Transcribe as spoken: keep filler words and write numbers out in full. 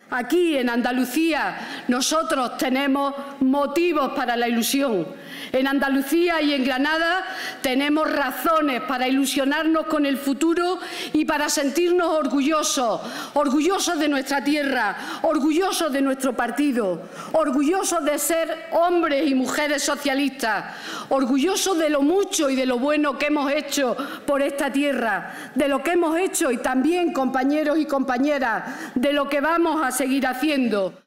Aquí, en Andalucía, nosotros tenemos motivos para la ilusión. En Andalucía y en Granada tenemos razones para ilusionarnos con el futuro y para sentirnos orgullosos, orgullosos de nuestra tierra, orgullosos de nuestro partido, orgullosos de ser hombres y mujeres socialistas, orgullosos de lo mucho y de lo bueno que hemos hecho por esta tierra, de lo que hemos hecho y también, compañeros y compañeras, de lo que vamos a seguir haciendo.